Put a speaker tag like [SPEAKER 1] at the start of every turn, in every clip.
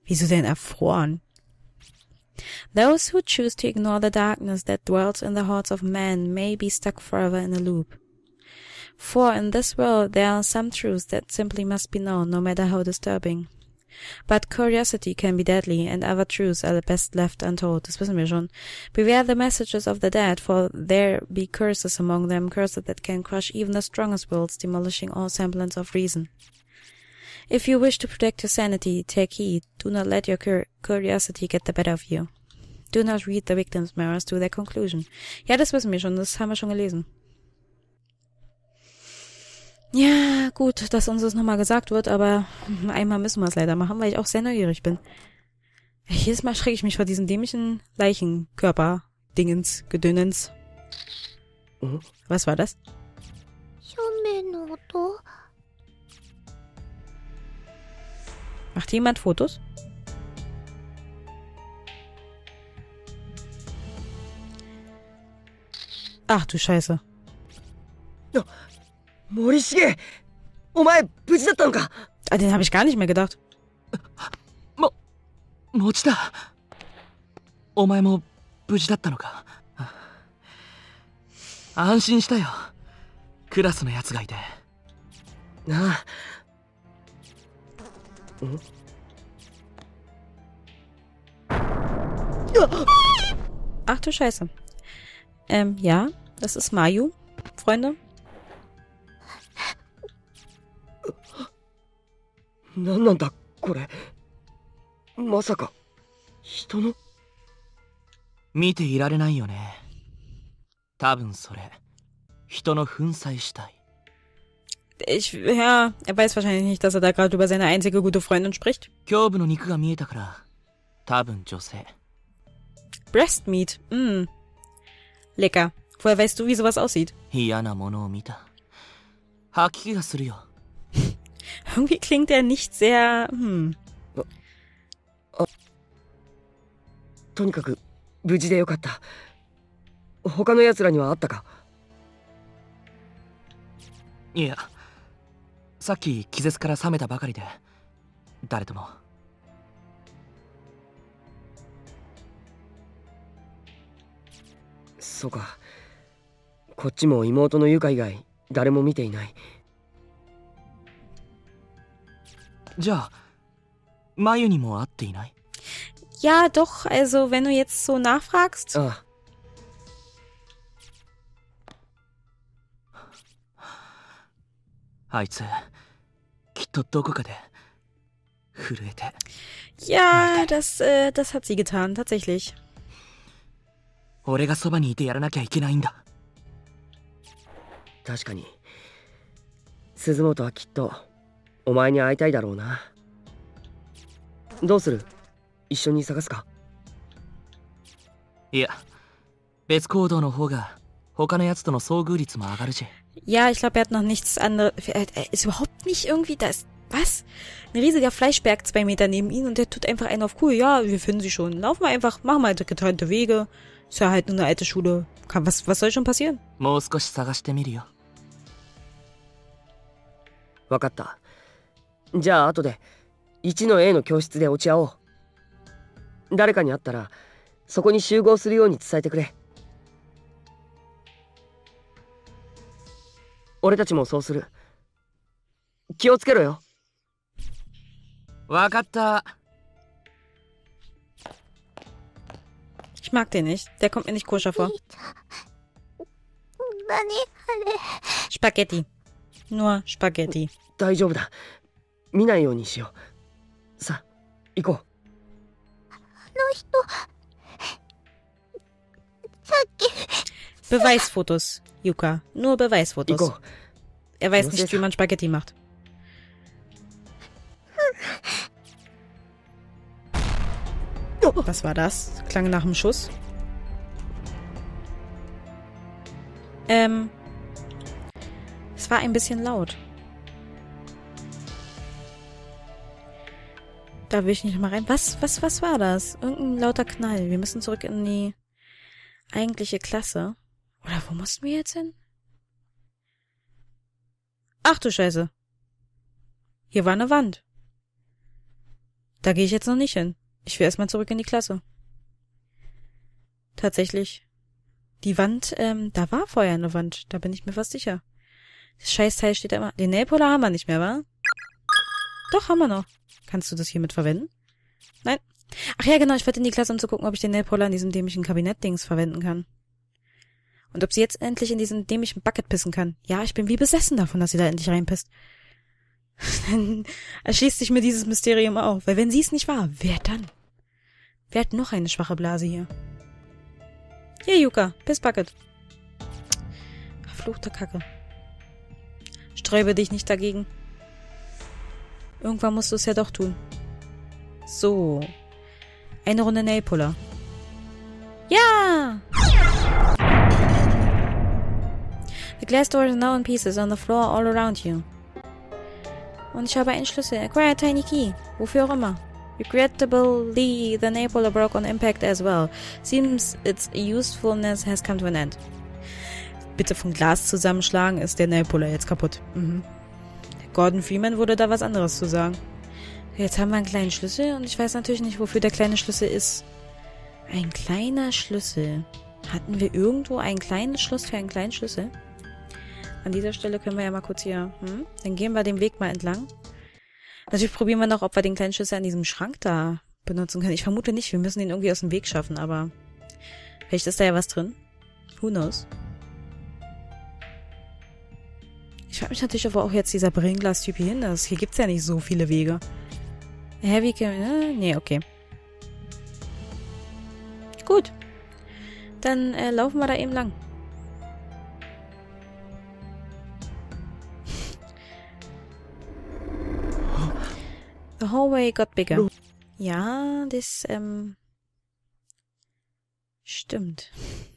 [SPEAKER 1] Wieso denn erfroren? Those who choose to ignore the darkness that dwells in the hearts of men may be stuck forever in a loop. For in this world there are some truths that simply must be known, no matter how disturbing. But curiosity can be deadly, and other truths are best left untold. Das wissen wir schon. Beware the messages of the dead, for there be curses among them, curses that can crush even the strongest wills, demolishing all semblance of reason. If you wish to protect your sanity, take heed. Do not let your curiosity get the better of you. Do not read the victims' mirrors to their conclusion. Ja, das wissen wir schon, das haben wir schon gelesen. Ja, gut, dass uns das nochmal gesagt wird, aber einmal müssen wir es leider machen, weil ich auch sehr neugierig bin. Jedes Mal schrecke ich mich vor diesen dämlichen Leichenkörper-Dingens, Gedönens. Was war das? Macht jemand Fotos? Ach du Scheiße.
[SPEAKER 2] Morishige! Omae, 無事だったのか?
[SPEAKER 1] Ah, den habe ich gar nicht mehr gedacht.
[SPEAKER 2] 持ちだ。お前も無事だったのか? 安心したよ。クラスのやつがいて。なあ。
[SPEAKER 1] Ach du Scheiße. Ja, das ist Mayu, Freunde.
[SPEAKER 2] 何なんだこれ。まさか人の。見ていられないよね。多分それ人の粉砕死体。
[SPEAKER 1] Ja, er weiß wahrscheinlich nicht, dass er da gerade über seine einzige gute Freundin spricht.
[SPEAKER 2] 胸部の肉が見えたから多分女性。
[SPEAKER 1] Breast Meat, lecker. Woher weißt du, wie sowas aussieht?
[SPEAKER 2] 嫌なものを見た。吐き気がするよ。
[SPEAKER 1] Irgendwie klingt er nicht sehr,
[SPEAKER 2] とにかく無事でよかった。他の奴らにはあったか? いや、さっき気絶から覚めたばかりで誰とも。そうか。こっちも妹のユカ以外誰も見ていない。じゃあマユにも会っていない?
[SPEAKER 1] Ja, doch, also wenn du jetzt so nachfragst.
[SPEAKER 2] ああ。あいつきっとどこかで震えて。
[SPEAKER 1] Ja, das hat sie getan, tatsächlich.
[SPEAKER 2] 俺がそばにいてやらなきゃいけないんだ。確かに鈴本はきっとお前に会いたいだろうな。どうする？一緒に探すか？いや、別行動の方が他のやつとの遭遇率も上がるし。
[SPEAKER 1] Ja, ich glaube, er hat noch nichts anderes. Er ist überhaupt nicht irgendwie das. Was? Ein riesiger Fleischberg 2 Meter neben ihm und der tut einfach einen auf cool. Ja, wir finden sie schon. Laufen wir einfach, machen wir halt getrennte Wege. Ist ja halt nur eine alte Schule. Was soll schon passieren?
[SPEAKER 2] もう少し探してみるよ。わかった。じゃあ後で1の A の教室で落ち合おう。誰かに会ったらそこに集合するように伝えてくれ。俺たちもそうする。気をつけろよ。わかった。
[SPEAKER 1] Ich mag den nicht. Der kommt mir nicht koscher vor. Spaghetti. Nur Spaghetti.
[SPEAKER 2] 大丈夫だ。見ないようにしよう。さあ、行こう。
[SPEAKER 1] Beweisfotos, Yuka. Nur Beweisfotos. Er weiß nicht, wie man Spaghetti macht. Was war das? Klang nach einem Schuss. Es war ein bisschen laut. Da will ich nicht mal rein. Was war das? Irgendein lauter Knall. Wir müssen zurück in die eigentliche Klasse. Oder wo mussten wir jetzt hin? Ach du Scheiße. Hier war eine Wand. Da gehe ich jetzt noch nicht hin. Ich will erstmal zurück in die Klasse. Tatsächlich. Die Wand, da war vorher eine Wand. Da bin ich mir fast sicher. Das Scheißteil steht da immer. Den Nailpoler haben wir nicht mehr, wa? Doch, haben wir noch. Kannst du das hiermit verwenden? Nein. Ach ja, genau, ich wollte in die Klasse, um zu gucken, ob ich den Nailpoler in diesem dämlichen Kabinett-Dings verwenden kann. Und ob sie jetzt endlich in diesen dämlichen Bucket pissen kann. Ja, ich bin wie besessen davon, dass sie da endlich reinpisst. Dann erschließt sich mir dieses Mysterium auf. Weil wenn sie es nicht war, wer dann? Wer hat noch eine schwache Blase hier? Hier, Yuka, Pissbucket. Verfluchte Kacke. Sträube dich nicht dagegen. Irgendwann musst du es ja doch tun. So. Eine Runde Nailpuller. Ja! The glass door is now in pieces on the floor all around you. Und ich habe einen Schlüssel. Acquire a tiny key. Wofür auch immer. Regrettably, the nailpuller broke on impact as well. Seems its usefulness has come to an end. Bitte von Glas zusammenschlagen, ist der Nailpuller jetzt kaputt. Gordon Freeman würde da was anderes zu sagen. Jetzt haben wir einen kleinen Schlüssel und ich weiß natürlich nicht, wofür der kleine Schlüssel ist. Ein kleiner Schlüssel. Hatten wir irgendwo ein kleines Schloss für einen kleinen Schlüssel? An dieser Stelle können wir ja mal kurz hier... Dann gehen wir den Weg mal entlang. Natürlich probieren wir noch, ob wir den kleinen Schlüssel an diesem Schrank da benutzen können. Ich vermute nicht, wir müssen den irgendwie aus dem Weg schaffen, aber... Vielleicht ist da ja was drin. Who knows? Ich frage mich natürlich, ob auch jetzt dieser Brillenglas-Typ hier hin ist. Hier gibt's ja nicht so viele Wege. Heavy... Nee, okay. Gut. Dann laufen wir da eben lang. The hallway got bigger. Ja, das, stimmt.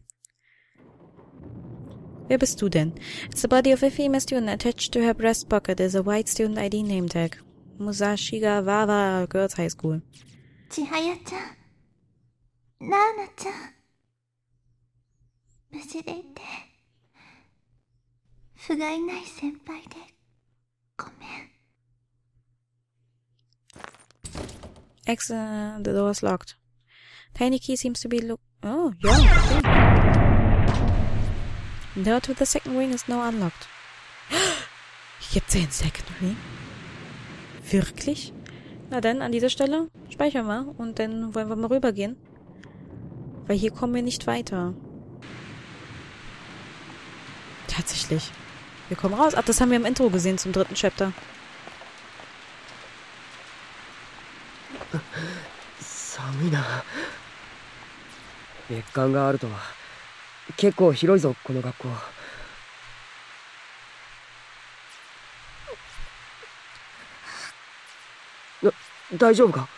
[SPEAKER 1] Wer bist du denn? It's the body of a female student. Attached to her breast pocket is a white student ID name tag. Musashigawa Girls High School.
[SPEAKER 3] Chihaya-chan. Naona-chan. 無事でいて。不甲斐ない先輩で。ごめん。
[SPEAKER 1] Excellent, the door is locked. Tiny key seems to be Oh, yeah, okay. The door to the second wing is now unlocked. Gibt's hier einen second wing? Wirklich? Na dann, an dieser Stelle speichern wir und dann wollen wir mal rübergehen. Weil hier kommen wir nicht weiter. Tatsächlich. Wir kommen raus. Ach, das haben wir im Intro gesehen zum 3. Chapter.
[SPEAKER 2] 寒いな。別館があるとは結構広いぞこの学校。大丈夫か？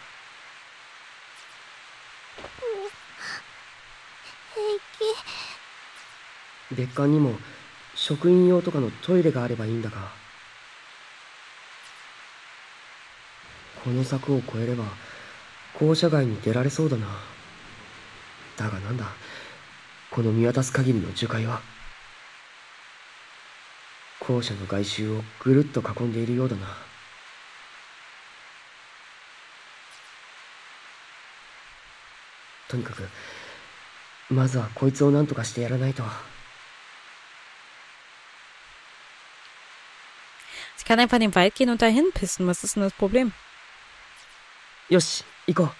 [SPEAKER 2] 平気。別館にも職員用とかのトイレがあればいいんだが、この柵を越えれば校舎外に出られそうだな。だがなんだこの見渡す限りの樹海は。校舎の外周をぐるっと囲んでいるようだな。とにかくまずはこいつを何とかしてやらないと。
[SPEAKER 1] Ich kann einfach in den Wald gehen und dahin pissen. Was ist denn das Problem?
[SPEAKER 2] よし、行こう。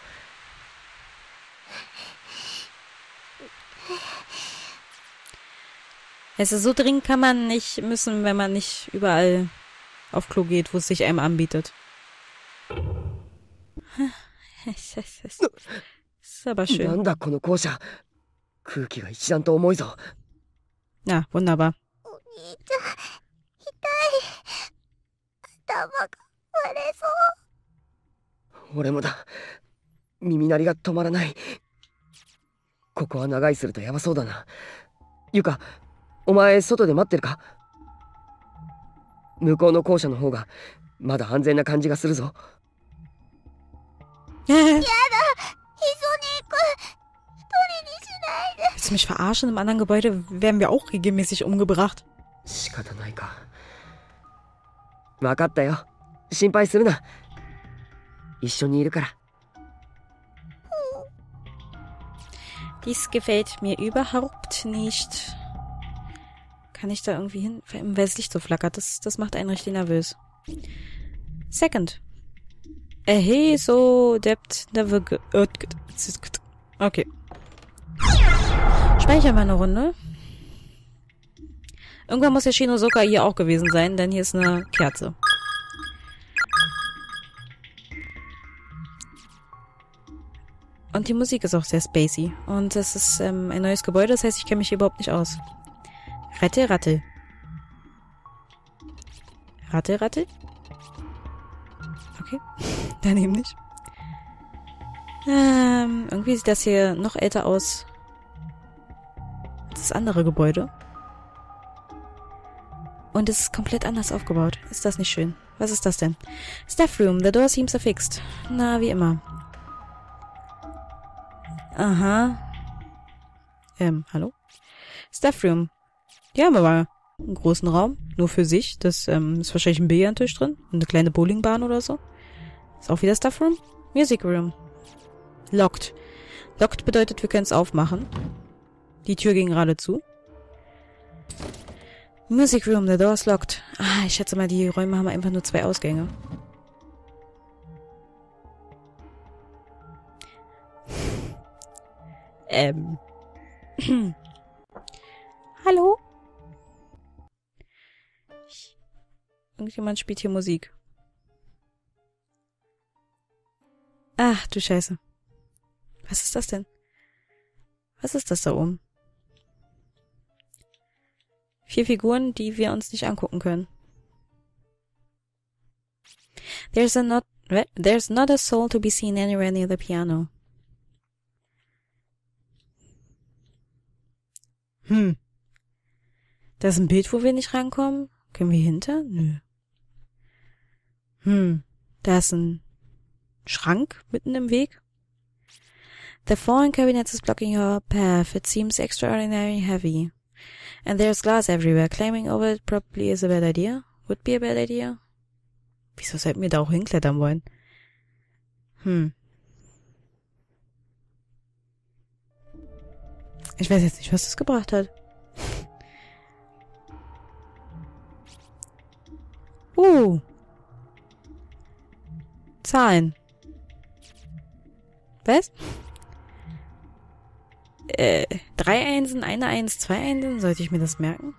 [SPEAKER 1] Es ist so dringend kann man nicht müssen, wenn man nicht überall auf Klo geht, wo es sich einem anbietet. Ist aber schön.
[SPEAKER 2] なんだこの校舎。空気が一段と重いぞ。
[SPEAKER 1] Ja, wunderbar.
[SPEAKER 3] お兄ちゃん、痛い。頭が割れそう。
[SPEAKER 2] 俺もだ。耳鳴りが止まらない。ここは長居するとやばそうだな。ゆか、お前外で待ってるか？向こうの校舎の方がまだ安全な感じがするぞ。
[SPEAKER 3] やだ、一緒に行く。一人にしないで。
[SPEAKER 1] Willst du mich verarschen? Im anderen Gebäude werden wir auch regelmäßig umgebracht.
[SPEAKER 2] 仕方ないか。分かったよ。心配するな。
[SPEAKER 4] 一緒にいるから。
[SPEAKER 1] Dies gefällt mir überhaupt nicht. Kann ich da irgendwie hin? Weil das Licht so flackert, das macht einen richtig nervös. Second. Hey, so debt never okay. Speichern wir eine Runde. Irgendwann muss der Shinozuka hier auch gewesen sein, denn hier ist eine Kerze. Und die Musik ist auch sehr spacey. Und das ist ein neues Gebäude, das heißt, ich kenne mich hier überhaupt nicht aus. Ratte, Ratte. Ratte, Ratte. Okay. Daneben nicht. Irgendwie sieht das hier noch älter aus als das andere Gebäude. Und es ist komplett anders aufgebaut. Ist das nicht schön? Was ist das denn? Staff Room. The door seems affixed. Na, wie immer. Aha. Hallo? Staff Room. Die haben aber einen großen Raum. Nur für sich. Das ist wahrscheinlich ein Billardtisch drin. Und eine kleine Bowlingbahn oder so. Ist auch wieder Staff Room. Music Room. Locked. Locked bedeutet, wir können es aufmachen. Die Tür ging gerade zu. Music Room, the door is locked. Ah, ich schätze mal, die Räume haben einfach nur 2 Ausgänge. Hallo? Irgendjemand spielt hier Musik. Ach, du Scheiße. Was ist das denn? Was ist das da oben? 4 Figuren, die wir uns nicht angucken können. There's not a soul to be seen anywhere near the piano. Da ist ein Bild, wo wir nicht rankommen. Können wir hinter? Nö. Da ist ein Schrank mitten im Weg. The fallen cabinet is blocking your path. It seems extraordinarily heavy. And there's glass everywhere. Climbing over it probably is a bad idea. Would be a bad idea. Wieso sollten wir da auch hinklettern wollen? Ich weiß jetzt nicht, was das gebracht hat. Zahlen. Was? 3 Einsen, eine Eins, 2 Einsen. Sollte ich mir das merken?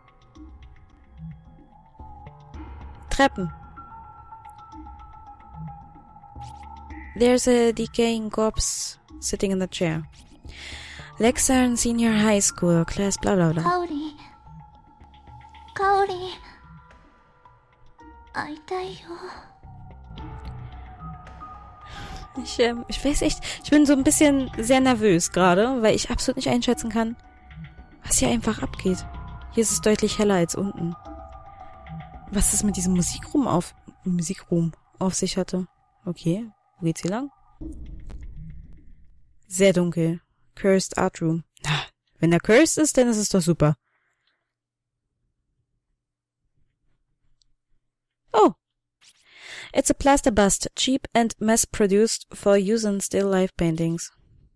[SPEAKER 1] Treppen. There's a decaying corpse sitting in the chair. Lexarn Senior High School, Class bla bla bla.
[SPEAKER 3] Kaori. Kaori. 会いたいよ。
[SPEAKER 1] Ich weiß echt, ich bin so ein bisschen sehr nervös gerade, weil ich absolut nicht einschätzen kann, was hier einfach abgeht. Hier ist es deutlich heller als unten. Was es mit diesem Musikroom auf sich hatte. Okay, wo geht's hier lang? Sehr dunkel. Cursed Art Room. Na, wenn er cursed ist, dann ist es doch super. Oh. It's a plaster bust, cheap and mass-produced for use in still life paintings.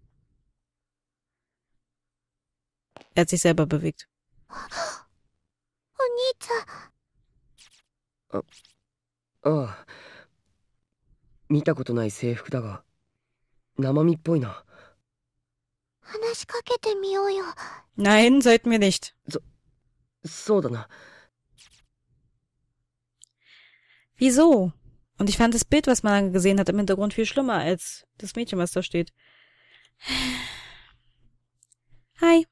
[SPEAKER 1] Er hat sich selber bewegt.
[SPEAKER 3] お兄ちゃん。
[SPEAKER 4] ああ。見たことない制服だが、生身っぽいな。
[SPEAKER 3] 話しかけてみようよ。
[SPEAKER 1] Nein, sollten wir nicht.
[SPEAKER 4] そうだな。
[SPEAKER 1] Wieso? Und ich fand das Bild, was man gesehen hat, im Hintergrund viel schlimmer als das Mädchen, was da steht. Hi.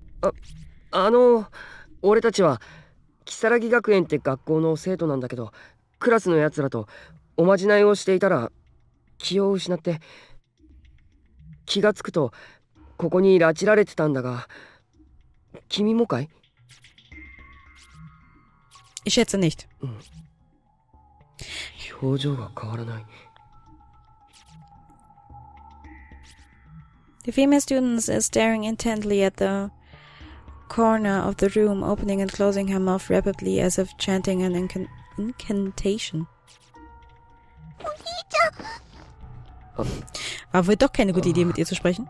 [SPEAKER 4] 俺たちは如月学園って学校の生徒なんだけど、クラスのやつらとおまじないをしていたら気を失って、気がつくとここに拉致られてたんだが、君もかい？
[SPEAKER 1] Ich schätze nicht.
[SPEAKER 4] 表情が変わらない。
[SPEAKER 1] The female student is staring intently at the corner of the room, opening and closing her mouth rapidly as if chanting an incantation.
[SPEAKER 3] お兄ちゃん。
[SPEAKER 1] War wohl doch keine gute Idee, mit ihr zu sprechen.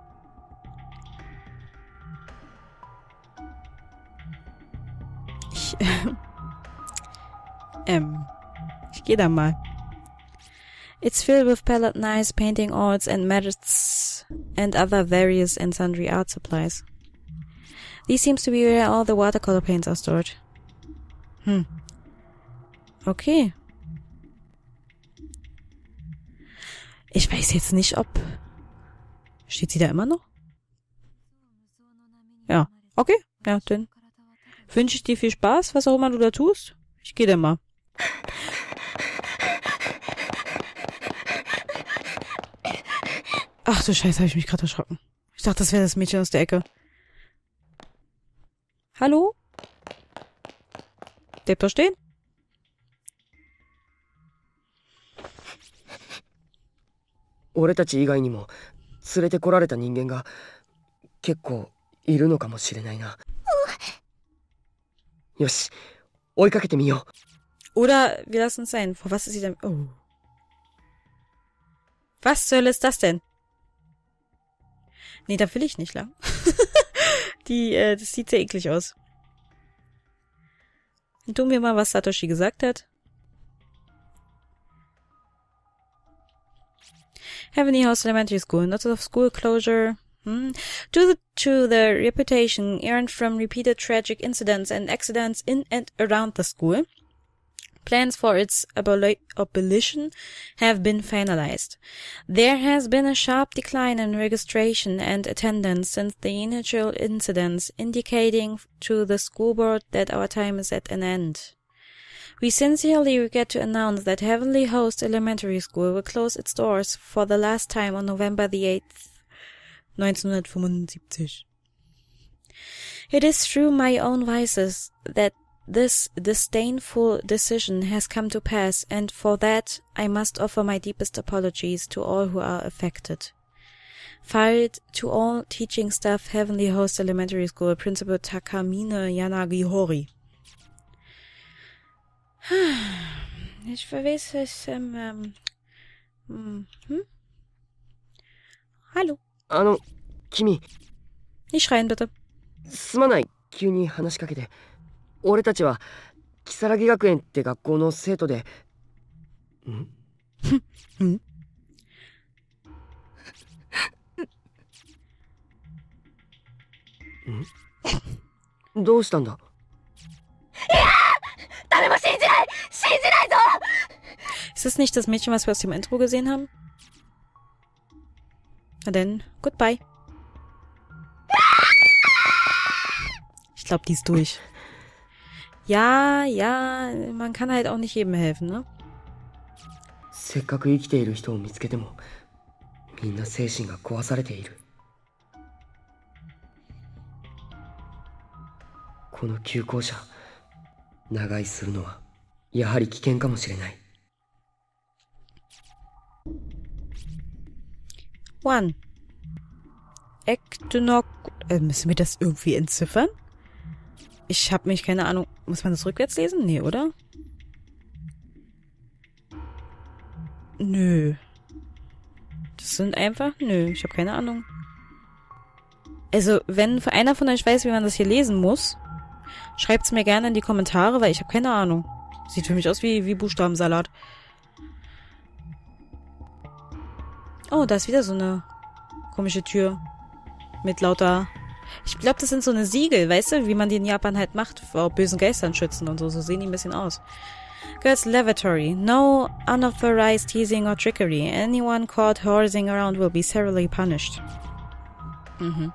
[SPEAKER 1] Ich gehe da mal. It's filled with palette knives, painting oils, and mallets, and other various and sundry art supplies. These seems to be where all the watercolor paints are stored. Okay. Ich weiß jetzt nicht, ob... Steht sie da immer noch? Ja. Okay. Ja, dann wünsche ich dir viel Spaß, was auch immer du da tust. Ich gehe dann mal. Ach du Scheiße, habe ich mich gerade erschrocken. Ich dachte, das wäre das Mädchen aus der Ecke. Hallo? Bleibt da stehen?
[SPEAKER 4] 俺たち以外にも連れてこられた人間が結構いるのかもしれないな。よし、追いかけてみよう。
[SPEAKER 1] Oder wir lassen es sein. Vor was ist sie denn? Oh. Was zur Hölle ist das denn? Nee, da will ich nicht lang. Das sieht sehr eklig aus. Dann tun wir mal, was Satoshi gesagt hat. Heavenly House Elementary School. Notice of school closure. Due to the reputation earned from repeated tragic incidents and accidents in and around the school, plans for its abolition have been finalized. There has been a sharp decline in registration and attendance since the initial incidents, indicating to the school board that our time is at an end. We sincerely regret to announce that Heavenly Host Elementary School will close its doors for the last time on November the 8th, 1975. It is through my own vices that this disdainful decision has come to pass, and for that I must offer my deepest apologies to all who are affected. Filed to all teaching staff, Heavenly Host Elementary School, Principal Takamine Yanagihori. Ich weiß es, Hallo.
[SPEAKER 4] 君。
[SPEAKER 1] Nicht schreien, bitte.
[SPEAKER 4] すまない、急に話しかけて。俺たちは、如月学園って学校の生徒で。どうしたんだ？
[SPEAKER 3] 誰も信じないぞ
[SPEAKER 1] Ist das nicht das Mädchen, was wir aus dem Intro gesehen haben? Na denn, goodbye. Ich glaube, die ist durch. Ja, man kann halt auch nicht jedem helfen, ne?
[SPEAKER 4] せっかく生きている人を見つけても、みんな精神が壊されている。この急行車、長居するのはやはり危険かもしれない。
[SPEAKER 1] One. Ektonok. Müssen wir das irgendwie entziffern? Ich habe mich, keine Ahnung. Muss man das rückwärts lesen? Nee, oder? Nö. Das sind einfach... Nö, ich habe keine Ahnung. Also, wenn einer von euch weiß, wie man das hier lesen muss, schreibt's mir gerne in die Kommentare, weil ich habe keine Ahnung. Sieht für mich aus wie Buchstabensalat. Oh, da ist wieder so eine komische Tür. Mit lauter... Ich glaube, das sind so eine Siegel, weißt du, wie man die in Japan halt macht, vor bösen Geistern schützen und so. So sehen die ein bisschen aus. Girls Lavatory. No unauthorized teasing or trickery. Anyone caught horsing around will be severely punished. Mhm.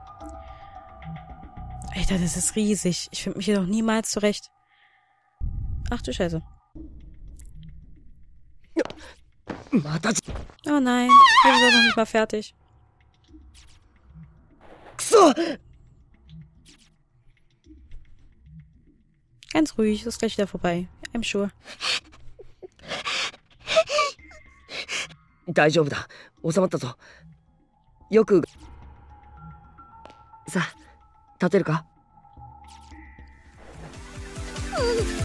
[SPEAKER 1] Alter, das ist riesig. Ich finde mich hier doch niemals zurecht. Ach du Scheiße. Oh nein, wir sind noch nicht mal fertig. Ganz ruhig, ist gleich wieder vorbei. I'm sure.
[SPEAKER 4] 大丈夫だ。収まったぞ。よく。さあ、立てるか？
[SPEAKER 3] うん。